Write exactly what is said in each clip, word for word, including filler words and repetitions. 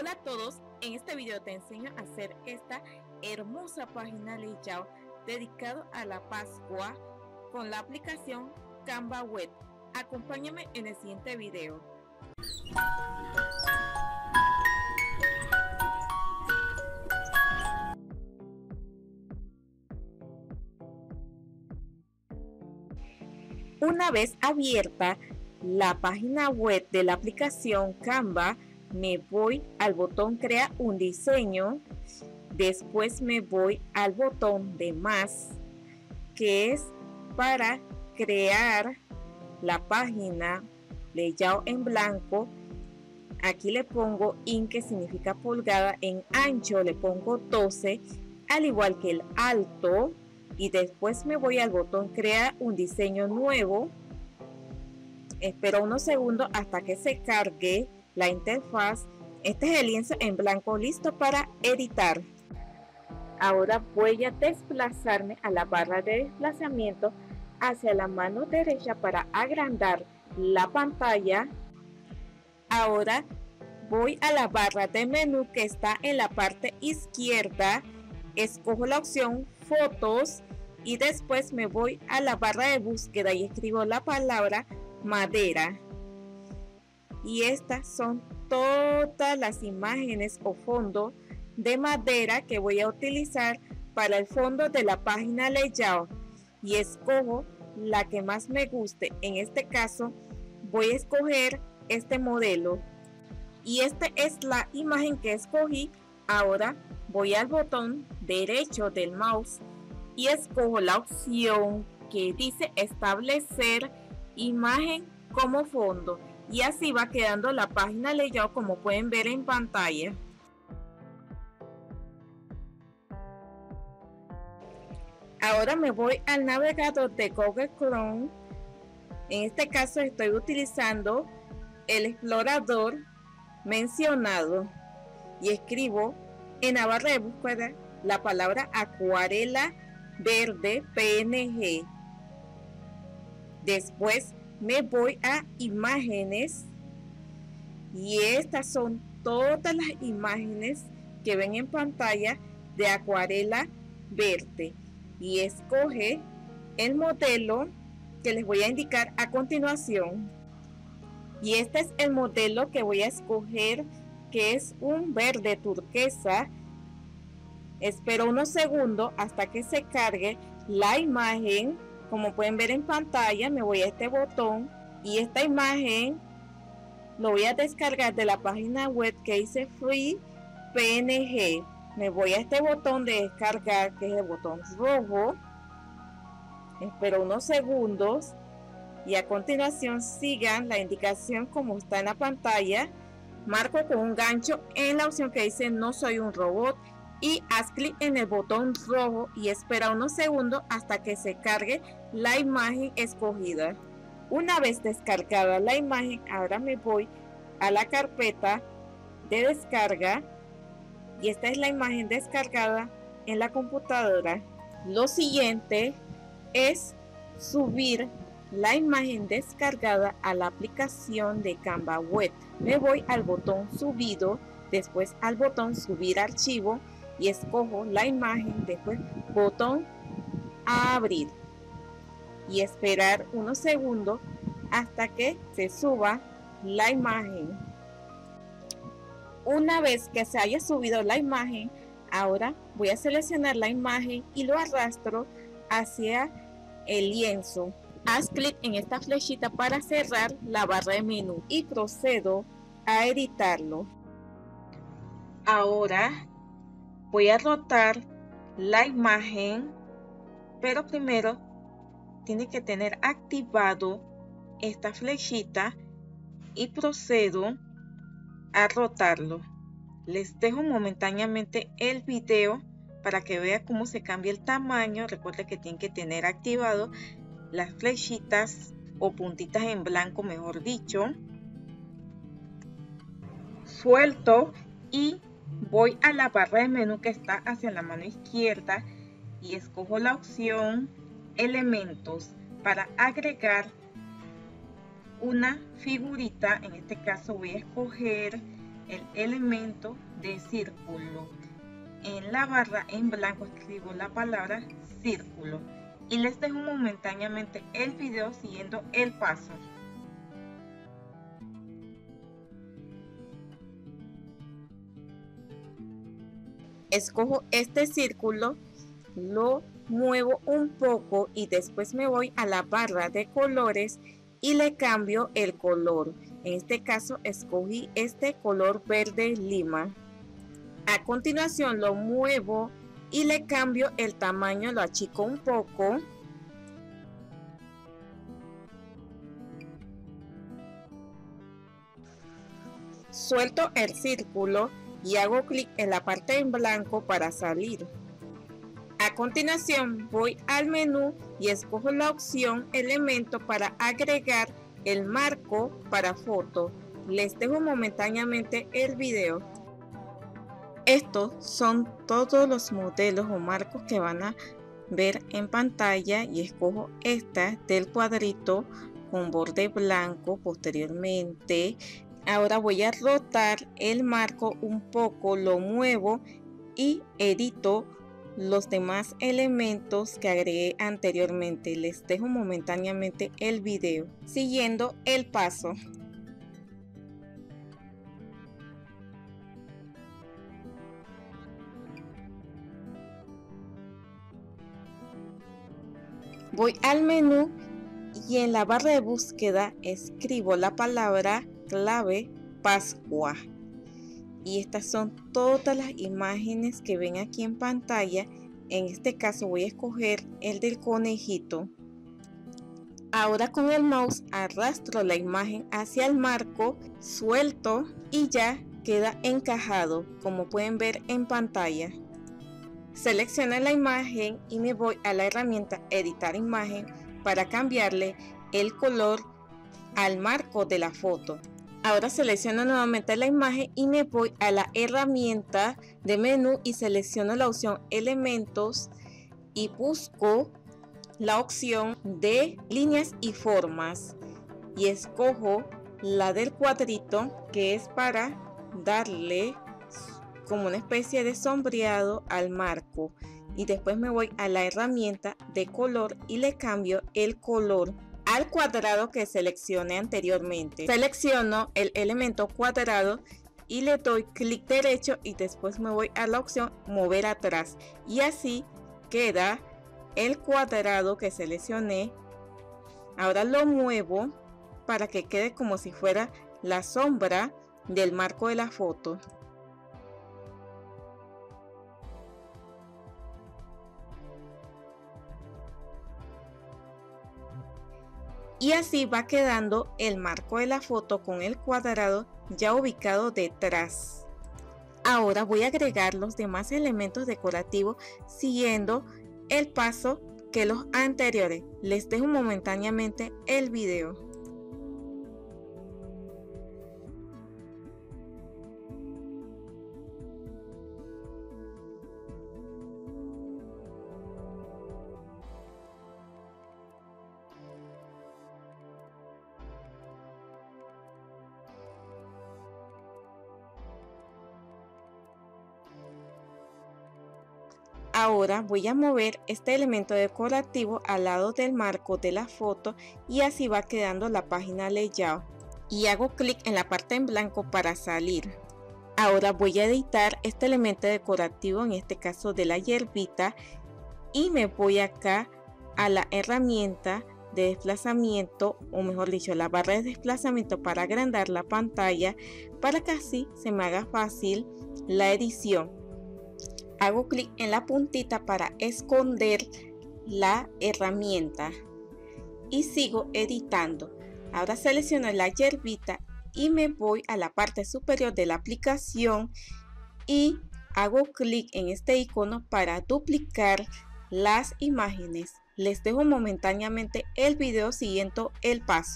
Hola a todos, en este video te enseño a hacer esta hermosa página layout dedicado a la Pascua con la aplicación Canva Web. Acompáñame en el siguiente video. Una vez abierta la página web de la aplicación Canva, me voy al botón Crea un diseño, después me voy al botón de más, que es para crear la página layout en blanco. Aquí le pongo in, que significa pulgada, en ancho le pongo doce, al igual que el alto, y después me voy al botón Crea un diseño nuevo. Espero unos segundos hasta que se cargue la interfaz. Este es el lienzo en blanco listo para editar. Ahora voy a desplazarme a la barra de desplazamiento hacia la mano derecha para agrandar la pantalla. Ahora voy a la barra de menú que está en la parte izquierda, escojo la opción fotos y después me voy a la barra de búsqueda y escribo la palabra madera. Y estas son todas las imágenes o fondo de madera que voy a utilizar para el fondo de la página layout, y escojo la que más me guste. En este caso voy a escoger este modelo y esta es la imagen que escogí. Ahora voy al botón derecho del mouse y escojo la opción que dice establecer imagen como fondo, y así va quedando la página layout como pueden ver en pantalla. Ahora me voy al navegador de Google Chrome. En este caso estoy utilizando el explorador mencionado y escribo en la barra de búsqueda la palabra acuarela verde P N G. Después me voy a imágenes y estas son todas las imágenes que ven en pantalla de acuarela verde, y escoge el modelo que les voy a indicar a continuación. Y este es el modelo que voy a escoger, que es un verde turquesa. Espero unos segundos hasta que se cargue la imagen. Como pueden ver en pantalla, me voy a este botón y esta imagen lo voy a descargar de la página web que dice Free P N G. Me voy a este botón de descargar, que es el botón rojo. Espero unos segundos y a continuación sigan la indicación como está en la pantalla. Marco con un gancho en la opción que dice no soy un robot y haz clic en el botón rojo y espera unos segundos hasta que se cargue la imagen escogida. Una vez descargada la imagen, ahora me voy a la carpeta de descarga y esta es la imagen descargada en la computadora. Lo siguiente es subir la imagen descargada a la aplicación de Canva Web. Me voy al botón subido, después al botón subir archivo y escojo la imagen, después botón abrir y esperar unos segundos hasta que se suba la imagen. Una vez que se haya subido la imagen, ahora voy a seleccionar la imagen y lo arrastro hacia el lienzo. Haz clic en esta flechita para cerrar la barra de menú y procedo a editarlo. Ahora voy a rotar la imagen, pero primero tiene que tener activado esta flechita y procedo a rotarlo. Les dejo momentáneamente el video para que vean cómo se cambia el tamaño. Recuerden que tienen que tener activado las flechitas o puntitas en blanco, mejor dicho. Suelto y voy a la barra de menú que está hacia la mano izquierda y escojo la opción elementos para agregar una figurita. En este caso voy a escoger el elemento de círculo. En la barra en blanco escribo la palabra círculo y les dejo momentáneamente el video siguiendo el paso. Escojo este círculo, lo muevo un poco y después me voy a la barra de colores y le cambio el color. En este caso escogí este color verde lima. A continuación lo muevo y le cambio el tamaño, lo achico un poco. Suelto el círculo y hago clic en la parte en blanco para salir. A continuación voy al menú y escojo la opción elemento para agregar el marco para foto. Les dejo momentáneamente el video. Estos son todos los modelos o marcos que van a ver en pantalla y escojo esta del cuadrito con borde blanco. Posteriormente, ahora voy a rotar el marco un poco, lo muevo y edito los demás elementos que agregué anteriormente. Les dejo momentáneamente el video siguiendo el paso. Voy al menú y en la barra de búsqueda escribo la palabra clave Pascua. Y estas son todas las imágenes que ven aquí en pantalla. En este caso voy a escoger el del conejito. Ahora con el mouse arrastro la imagen hacia el marco, suelto y ya queda encajado, como pueden ver en pantalla. Selecciono la imagen y me voy a la herramienta editar imagen para cambiarle el color al marco de la foto. Ahora selecciono nuevamente la imagen y me voy a la herramienta de menú y selecciono la opción elementos y busco la opción de líneas y formas y escojo la del cuadrito, que es para darle como una especie de sombreado al marco, y después me voy a la herramienta de color y le cambio el color al cuadrado que seleccioné anteriormente. Selecciono el elemento cuadrado y le doy clic derecho y después me voy a la opción mover atrás y así queda el cuadrado que seleccioné. Ahora lo muevo para que quede como si fuera la sombra del marco de la foto. Y así va quedando el marco de la foto con el cuadrado ya ubicado detrás. Ahora voy a agregar los demás elementos decorativos siguiendo el paso que los anteriores. Les dejo momentáneamente el video. Ahora voy a mover este elemento decorativo al lado del marco de la foto y así va quedando la página layout. Y hago clic en la parte en blanco para salir. Ahora voy a editar este elemento decorativo, en este caso de la hierbita, y me voy acá a la herramienta de desplazamiento, o mejor dicho, la barra de desplazamiento para agrandar la pantalla, para que así se me haga fácil la edición. Hago clic en la puntita para esconder la herramienta y sigo editando. Ahora selecciono la hierbita y me voy a la parte superior de la aplicación y hago clic en este icono para duplicar las imágenes. Les dejo momentáneamente el video siguiendo el paso.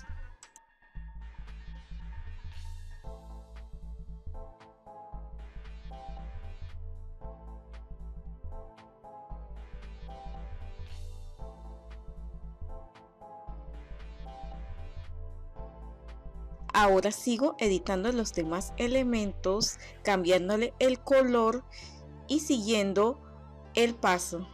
Ahora sigo editando los demás elementos, cambiándole el color y siguiendo el paso.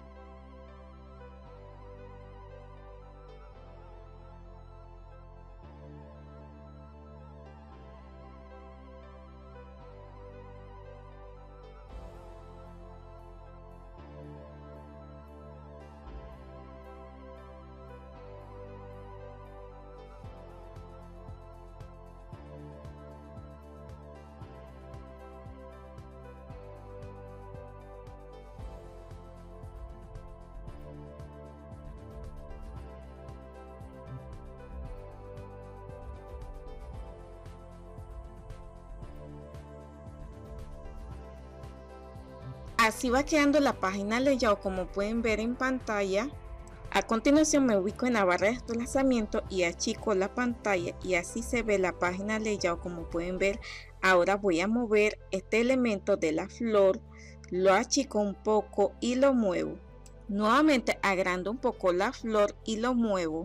Así va quedando la página layout, como pueden ver en pantalla. A continuación me ubico en la barra de desplazamiento y achico la pantalla y así se ve la página layout, como pueden ver. Ahora voy a mover este elemento de la flor, lo achico un poco y lo muevo. Nuevamente agrando un poco la flor y lo muevo.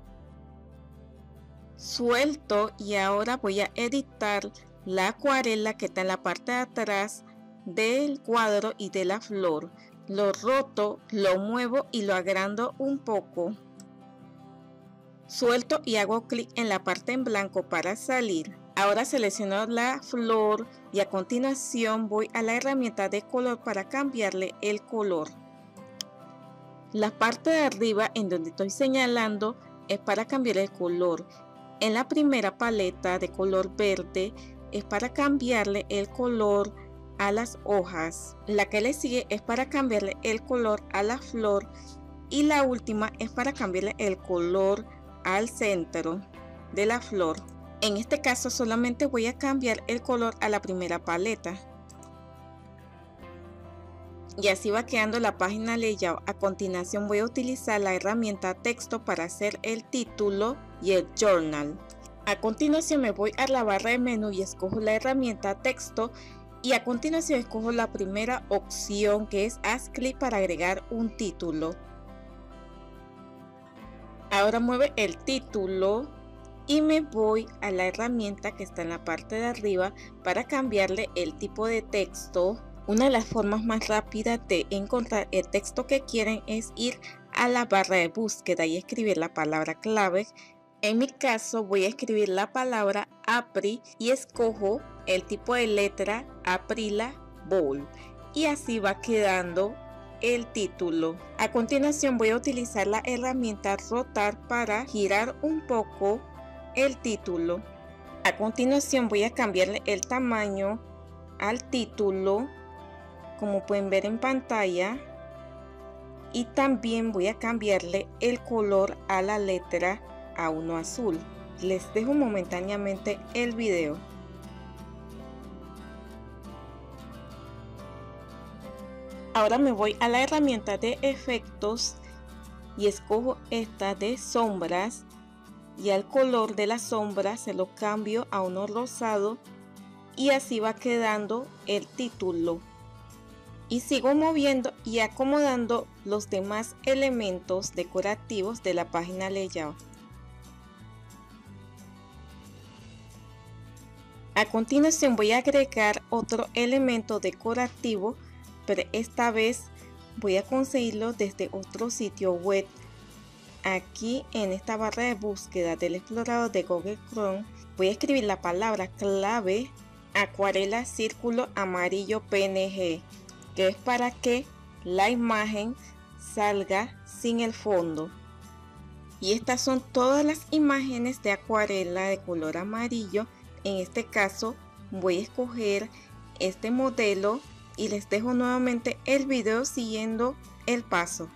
Suelto y ahora voy a editar la acuarela que está en la parte de atrás del cuadro y de la flor. Lo roto, lo muevo y lo agrando un poco. Suelto y hago clic en la parte en blanco para salir. Ahora selecciono la flor y a continuación voy a la herramienta de color para cambiarle el color. La parte de arriba en donde estoy señalando es para cambiar el color. En la primera paleta de color verde es para cambiarle el color a las hojas. La que le sigue es para cambiarle el color a la flor y la última es para cambiarle el color al centro de la flor. En este caso solamente voy a cambiar el color a la primera paleta. Y así va quedando la página layout. A continuación voy a utilizar la herramienta texto para hacer el título y el journal. A continuación me voy a la barra de menú y escojo la herramienta texto. Y a continuación escojo la primera opción, que es haz clic para agregar un título. Ahora mueve el título y me voy a la herramienta que está en la parte de arriba para cambiarle el tipo de texto. Una de las formas más rápidas de encontrar el texto que quieren es ir a la barra de búsqueda y escribir la palabra clave. En mi caso voy a escribir la palabra April y escojo el tipo de letra Aprila Bold y así va quedando el título. A continuación voy a utilizar la herramienta rotar para girar un poco el título. A continuación voy a cambiarle el tamaño al título, como pueden ver en pantalla, y también voy a cambiarle el color a la letra a uno azul. Les dejo momentáneamente el video. Ahora me voy a la herramienta de efectos y escojo esta de sombras y al color de la sombra se lo cambio a uno rosado y así va quedando el título. Y sigo moviendo y acomodando los demás elementos decorativos de la página layout. A continuación voy a agregar otro elemento decorativo, pero esta vez voy a conseguirlo desde otro sitio web. Aquí en esta barra de búsqueda del explorador de Google Chrome voy a escribir la palabra clave acuarela círculo amarillo P N G, que es para que la imagen salga sin el fondo. Y estas son todas las imágenes de acuarela de color amarillo. En este caso voy a escoger este modelo y les dejo nuevamente el video siguiendo el paso.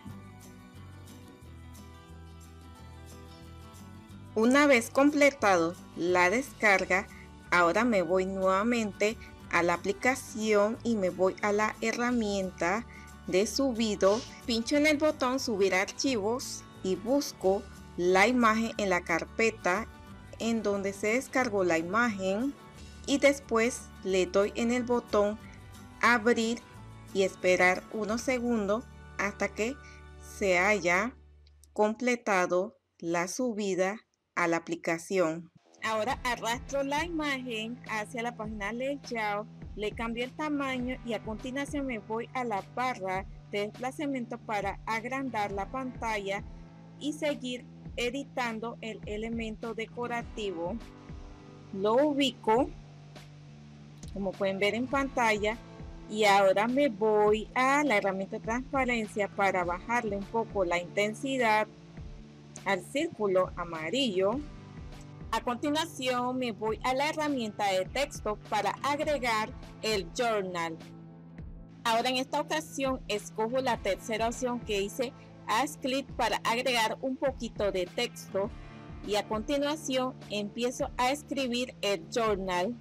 Una vez completado la descarga, ahora me voy nuevamente a la aplicación y me voy a la herramienta de subido. Pincho en el botón subir archivos y busco la imagen en la carpeta en donde se descargó la imagen y después le doy en el botón abrir y esperar unos segundos hasta que se haya completado la subida a la aplicación. Ahora arrastro la imagen hacia la página layout, le cambio el tamaño y a continuación me voy a la barra de desplazamiento para agrandar la pantalla y seguir editando el elemento decorativo. Lo ubico, como pueden ver en pantalla, y ahora me voy a la herramienta de transparencia para bajarle un poco la intensidad al círculo amarillo. A continuación me voy a la herramienta de texto para agregar el journal. Ahora en esta ocasión escojo la tercera opción que dice Haz clic para agregar un poquito de texto y a continuación empiezo a escribir el journal.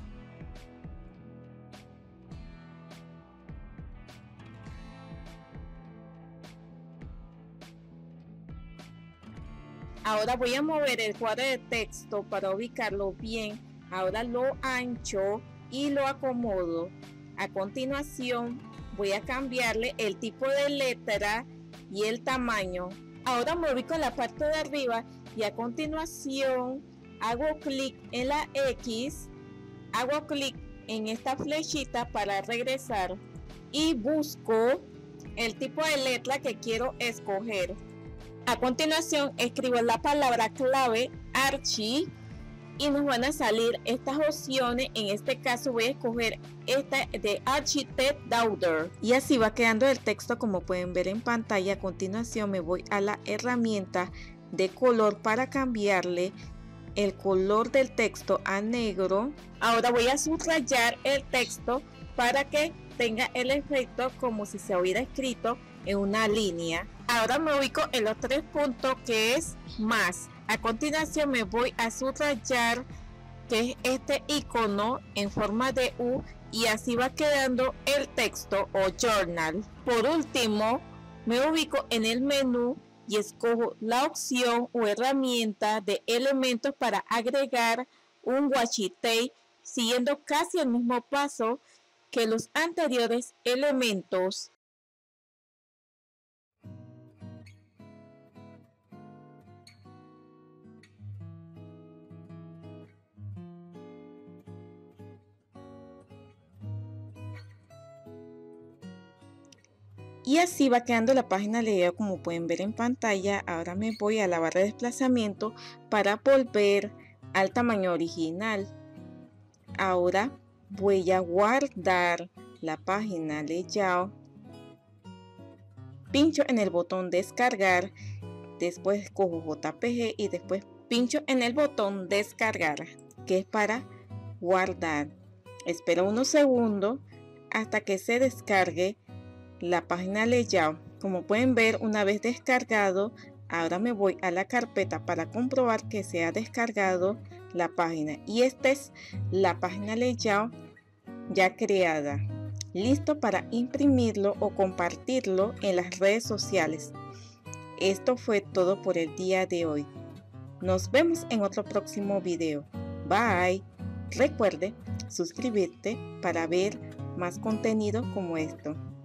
Ahora voy a mover el cuadro de texto para ubicarlo bien. Ahora lo ancho y lo acomodo. A continuación voy a cambiarle el tipo de letra y el tamaño. Ahora me ubico en la parte de arriba y a continuación hago clic en la X, hago clic en esta flechita para regresar y busco el tipo de letra que quiero escoger. A continuación escribo la palabra clave Archie y nos van a salir estas opciones. En este caso voy a escoger esta de Architect Daughter y así va quedando el texto como pueden ver en pantalla. A continuación me voy a la herramienta de color para cambiarle el color del texto a negro. Ahora voy a subrayar el texto para que tenga el efecto como si se hubiera escrito en una línea. Ahora me ubico en los tres puntos que es más. A continuación me voy a subrayar que es este icono en forma de U y así va quedando el texto o journal. Por último me ubico en el menú y escojo la opción o herramienta de elementos para agregar un washi tape siguiendo casi el mismo paso que los anteriores elementos. Y así va quedando la página layout como pueden ver en pantalla. Ahora me voy a la barra de desplazamiento para volver al tamaño original. Ahora voy a guardar la página layout. Pincho en el botón descargar. Después escojo J P G y después pincho en el botón descargar, que es para guardar. Espero unos segundos hasta que se descargue la página layout. Como pueden ver, una vez descargado, ahora me voy a la carpeta para comprobar que se ha descargado la página y esta es la página layout ya creada, listo para imprimirlo o compartirlo en las redes sociales. Esto fue todo por el día de hoy. Nos vemos en otro próximo video. Bye. Recuerde suscribirte para ver más contenido como esto.